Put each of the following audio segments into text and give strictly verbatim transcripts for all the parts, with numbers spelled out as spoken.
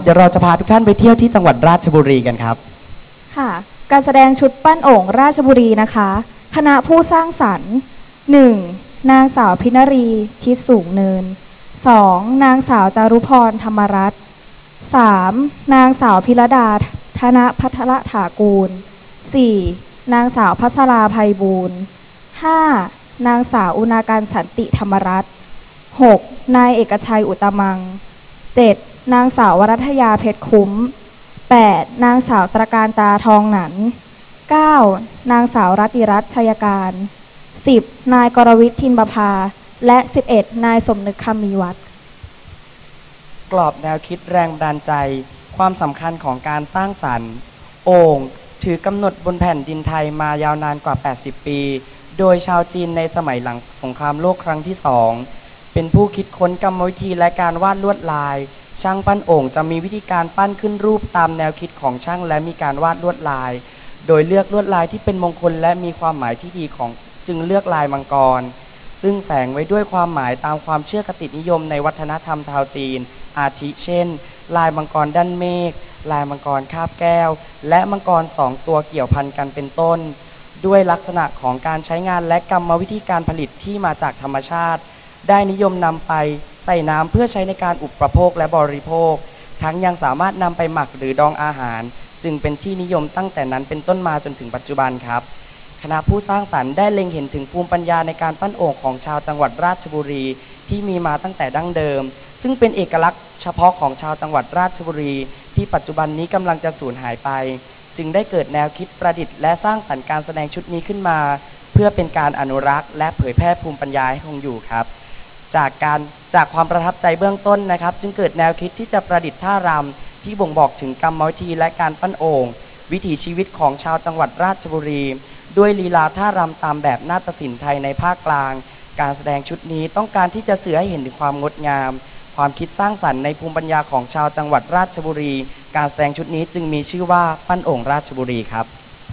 ดี๋ยวเราจะพาทุกท่านไปเที่ยวที่จังหวัดราชบุรีกันครับค่ะการแสดงชุดปั้นโอ่งราชบุรีนะคะคณะผู้สร้างสรรค์ หนึ่ง นางสาวพินรีชิดสูงเนิน สอง นางสาวจารุพรธรรมรัตน์ สาม นางสาวพิรดาธนพัทรถากูล สี่ นางสาวพัชราภัยบูรณ์ ห้า นางสาวอุณาการสันติธรรมรัตน์ หก นายเอกชัยอุตมัง เจ็ด นางสาววรัตยาเพชรคุ้ม แปด นางสาวตระการตาทองหนัน เก้า นางสาวรัติรัตน์ชัยการ สิบ นายกรวิทย์ทินประภาและ สิบเอ็ด นายสมนึกคำมีวัฒน์กรอบแนวคิดแรงบันดาลใจความสำคัญของการสร้างสรรค์โอ่งถือกำหนดบนแผ่นดินไทยมายาวนานกว่าแปดสิบปีโดยชาวจีนในสมัยหลังสงครามโลกครั้งที่สองเป็นผู้คิดค้นกรรมวิธีและการวาดลวดลายช่างปั้นโอ่งจะมีวิธีการปั้นขึ้นรูปตามแนวคิดของช่างและมีการวาดลวดลายโดยเลือกลวดลายที่เป็นมงคลและมีความหมายที่ดีของจึงเลือกลายมังกรซึ่งแฝงไว้ด้วยความหมายตามความเชื่อคตินิยมในวัฒนธรรมชาวจีนอาทิเช่นลายมังกรด้านเมฆลายมังกรคาบแก้วและมังกรสองตัวเกี่ยวพันกันเป็นต้นด้วยลักษณะของการใช้งานและกรรมวิธีการผลิตที่มาจากธรรมชาติได้นิยมนำไปใส่น้ำเพื่อใช้ในการอุปโภคและบริโภคทั้งยังสามารถนำไปหมักหรือดองอาหารจึงเป็นที่นิยมตั้งแต่นั้นเป็นต้นมาจนถึงปัจจุบันครับคณะผู้สร้างสรรค์ได้เล็งเห็นถึงภูมิปัญญาในการปั้นโอ่งของชาวจังหวัดราชบุรีที่มีมาตั้งแต่ดั้งเดิมซึ่งเป็นเอกลักษณ์เฉพาะของชาวจังหวัดราชบุรีที่ปัจจุบันนี้กำลังจะสูญหายไปจึงได้เกิดแนวคิดประดิษฐ์และสร้างสรรค์การแสดงชุดนี้ขึ้นมาเพื่อเป็นการอนุรักษ์และเผยแพร่ภูมิปัญญาให้คงอยู่ครับจากการจากความประทับใจเบื้องต้นนะครับจึงเกิดแนวคิดที่จะประดิษฐ์ท่ารำที่บ่งบอกถึงกรรมวิธีและการปั้นโอ่งวิถีชีวิตของชาวจังหวัดราชบุรีด้วยลีลาท่ารำตามแบบนาฏศิลป์ไทยในภาคกลางการแสดงชุดนี้ต้องการที่จะสื่อให้เห็นถึงความงดงามความคิดสร้างสรรค์ในภูมิปัญญาของชาวจังหวัดราชบุรีการแสดงชุดนี้จึงมีชื่อว่าปั้นโอ่งราชบุรีครับ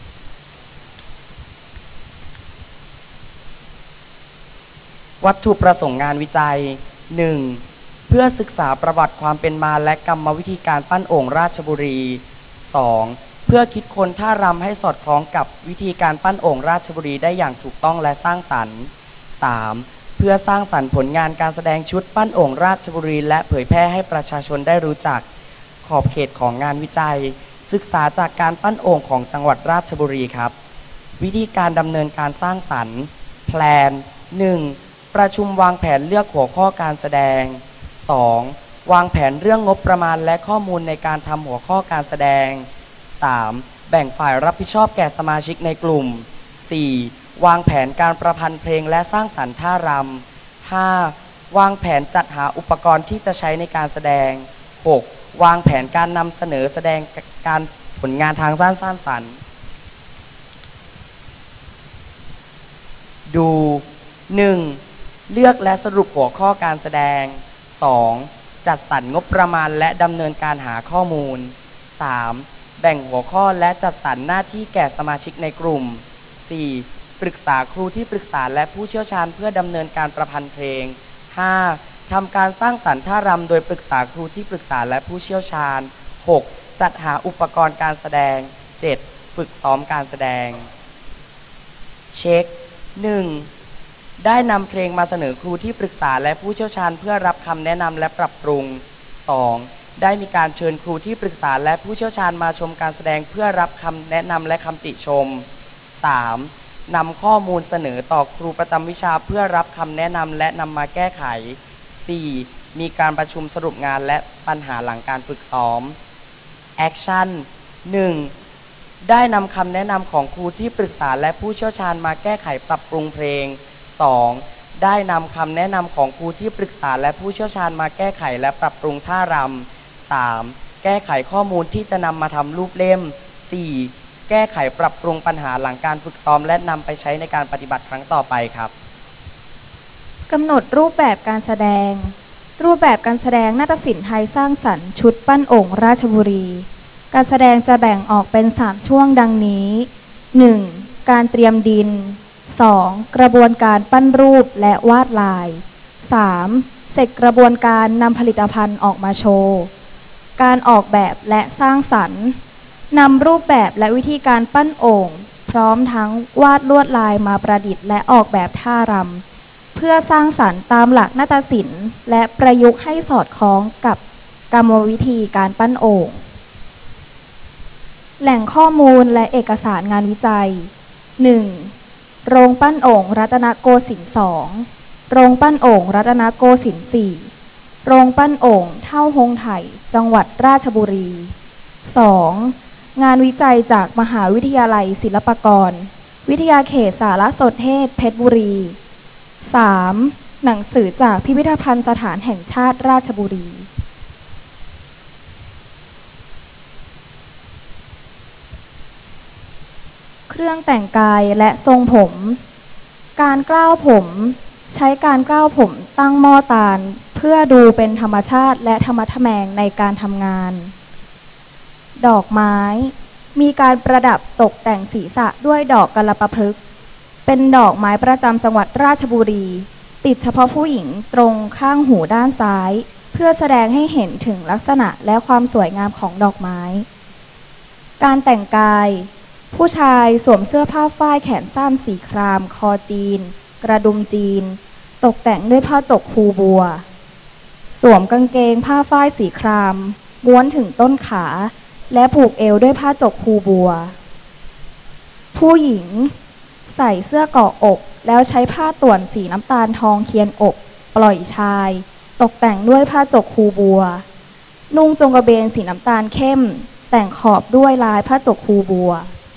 วัตถุประสงค์งานวิจัย หนึ่ง เพื่อศึกษาประวัติความเป็นมาและกรรมวิธีการปั้นโอ่งราชบุรี สอง เพื่อคิดค้นท่ารำให้สอดคล้องกับวิธีการปั้นโอ่งราชบุรีได้อย่างถูกต้องและสร้างสรรค์ สาม เพื่อสร้างสรรค์ผลงานการแสดงชุดปั้นโอ่งราชบุรีและเผยแพร่ให้ประชาชนได้รู้จักขอบเขตของงานวิจัยศึกษาจากการปั้นโอ่งของจังหวัดราชบุรีครับวิธีการดำเนินการสร้างสรรค์แพลน หนึ่ง ประชุมวางแผนเลือกหัวข้อการแสดง สอง วางแผนเรื่องงบประมาณและข้อมูลในการทำหัวข้อการแสดง สาม แบ่งฝ่ายรับผิดชอบแก่สมาชิกในกลุ่ม สี่ วางแผนการประพันธ์เพลงและสร้างสรรค์ท่ารำ ห้า วางแผนจัดหาอุปกรณ์ที่จะใช้ในการแสดง หก วางแผนการนำเสนอแสดงการผลงานทางสร้างสรรค์ดู หนึ่ง เลือกและสรุปหัวข้อการแสดง สอง จัดสรรงบประมาณและดำเนินการหาข้อมูล สาม แบ่งหัวข้อและจัดสรรหน้าที่แก่สมาชิกในกลุ่ม สี่ ปรึกษาครูที่ปรึกษาและผู้เชี่ยวชาญเพื่อดำเนินการประพันธ์เพลง ห้า ทำการสร้างสรรค์ท่ารำโดยปรึกษาครูที่ปรึกษาและผู้เชี่ยวชาญ หก จัดหาอุปกรณ์การแสดง เจ็ด ฝึกซ้อมการแสดงเช็ค หนึ่ง ได้นำเพลงมาเสนอครูที่ปรึกษาและผู้เชี่ยวชาญเพื่อรับคำแนะนำและปรับปรุง สอง ได้มีการเชิญครูที่ปรึกษาและผู้เชี่ยวชาญมาชมการแสดงเพื่อรับคำแนะนำและคำติชม สาม นำข้อมูลเสนอต่อครูประจำวิชาเพื่อรับคำแนะนำและนำมาแก้ไข สี่ มีการประชุมสรุปงานและปัญหาหลังการฝึกซ้อมแอคชั่น หนึ่ง ได้นำคำแนะนำของครูที่ปรึกษาและผู้เชี่ยวชาญมาแก้ไขปรับปรุงเพลง สอง ได้นำคำแนะนำของครูที่ปรึกษาและผู้เชี่ยวชาญมาแก้ไขและปรับปรุงท่ารำ สาม แก้ไขข้อมูลที่จะนำมาทำรูปเล่ม สี่ แก้ไขปรับปรุงปัญหาหลังการฝึกซ้อมและนำไปใช้ในการปฏิบัติครั้งต่อไปครับกำหนดรูปแบบการแสดงรูปแบบการแสดงนาฏศิลป์ไทยสร้างสรรค์ชุดปั้นโอ่งราชบุรีการแสดงจะแบ่งออกเป็นสามช่วงดังนี้ หนึ่ง การเตรียมดิน สอง กระบวนการปั้นรูปและวาดลาย สาม เสร็จกระบวนการนำผลิตภัณฑ์ออกมาโชว์การออกแบบและสร้างสรรค์นำรูปแบบและวิธีการปั้นโอ่งพร้อมทั้งวาดลวดลายมาประดิษฐ์และออกแบบท่ารำเพื่อสร้างสรรค์ตามหลักนาฏศิลป์และประยุกต์ให้สอดคล้องกับกรรมวิธีการปั้นโอ่งแหล่งข้อมูลและเอกสารงานวิจัย หนึ่ง. โรงปั้นโอ่งรัตนโกสินทร์ สอง. โรงปั้นโอ่งรัตนโกสินทร์ สี่. โรงปั้นโอ่งเท่าฮงไถจังหวัดราชบุรี สอง. งานวิจัยจากมหาวิทยาลัยศิลปากรวิทยาเขตสารสนเทศเพชรบุรี สาม. หนังสือจากพิพิธภัณฑ์สถานแห่งชาติราชบุรีเครื่องแต่งกายและทรงผม การกล้าวผมใช้การกล้าวผมตั้งหม้อตาลเพื่อดูเป็นธรรมชาติและธรรมะทแมงในการทำงานดอกไม้มีการประดับตกแต่งศีรษะด้วยดอกกัลปพฤกษ์เป็นดอกไม้ประจำจังหวัดราชบุรีติดเฉพาะผู้หญิงตรงข้างหูด้านซ้ายเพื่อแสดงให้เห็นถึงลักษณะและความสวยงามของดอกไม้การแต่งกายผู้ชายสวมเสื้อผ้าฝ้ายแขนสั้นสีครามคอจีนกระดุมจีนตกแต่งด้วยผ้าจกคูบัวสวมกางเกงผ้าฝ้ายสีครามม้วนถึงต้นขาและผูกเอวด้วยผ้าจกคูบัวผู้หญิงใส่เสื้อเกาะอกแล้วใช้ผ้าต่วนสีน้ำตาลทองเคียนอกปล่อยชายตกแต่งด้วยผ้าจกคูบัวนุ่งจงกระเบนสีน้ำตาลเข้มแต่งขอบด้วยลายผ้าจกคูบัว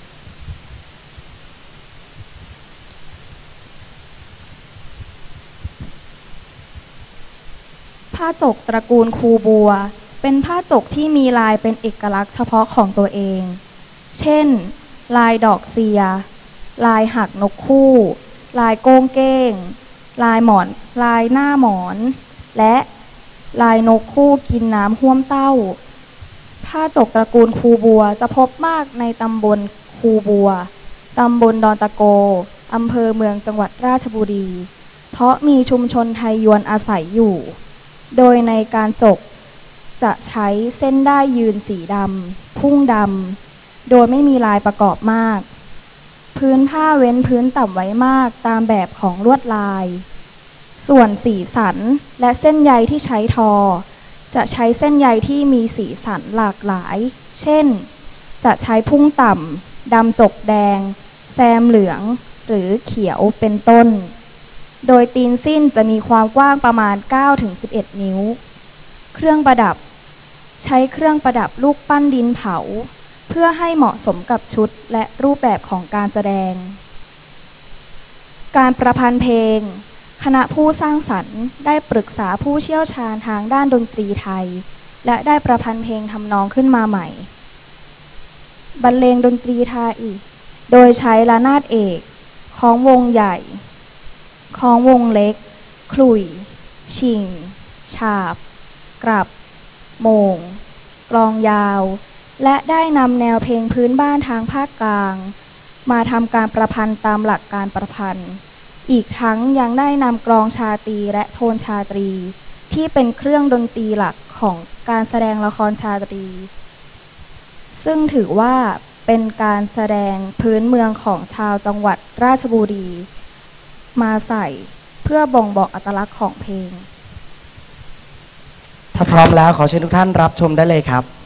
ผ้าจกตระกูลคูบัวเป็นผ้าจกที่มีลายเป็นเอกลักษณ์เฉพาะของตัวเองเช่นลายดอกเสียลายหักนกคู่ลายโก้งเก้งลายหมอนลายหน้าหมอนและลายนกคู่กินน้ำห้วมเต้าผ้าจกตระกูลคูบัวจะพบมากในตำบลคูบัวตำบลดอนตะโกอำเภอเมืองจังหวัดราชบุรีเพราะมีชุมชนไทยยวนอาศัยอยู่โดยในการจกจะใช้เส้นด้ายยืนสีดำพุ่งดำโดยไม่มีลายประกอบมากพื้นผ้าเว้นพื้นต่ำไว้มากตามแบบของลวดลายส่วนสีสันและเส้นใยที่ใช้ทอจะใช้เส้นใยที่มีสีสันหลากหลายเช่นจะใช้พุ่งต่ำดำจกแดงแซมเหลืองหรือเขียวเป็นต้นโดยตีนสิ้นจะมีความกว้างประมาณ เก้าถึงสิบเอ็ด นิ้วเครื่องประดับใช้เครื่องประดับลูกปั้นดินเผาเพื่อให้เหมาะสมกับชุดและรูปแบบของการแสดงการประพันธ์เพลงคณะผู้สร้างสรรค์ได้ปรึกษาผู้เชี่ยวชาญทางด้านดนตรีไทยและได้ประพันธ์เพลงทำนองขึ้นมาใหม่บรรเลงดนตรีไทยโดยใช้ระนาดเอกของวงใหญ่ของวงเล็กขลุ่ยชิงฉาบกลับโมงกลองยาวและได้นำแนวเพลงพื้นบ้านทางภาคกลางมาทำการประพันธ์ตามหลักการประพันธ์อีกทั้งยังได้นำกลองชาตรีและโทนชาตรีที่เป็นเครื่องดนตรีหลักของการแสดงละครชาตรีซึ่งถือว่าเป็นการแสดงพื้นเมืองของชาวจังหวัดราชบุรีมาใส่เพื่อบ่งบอกอัตลักษณ์ของเพลงถ้าพร้อมแล้วขอเชิญทุกท่านรับชมได้เลยครับ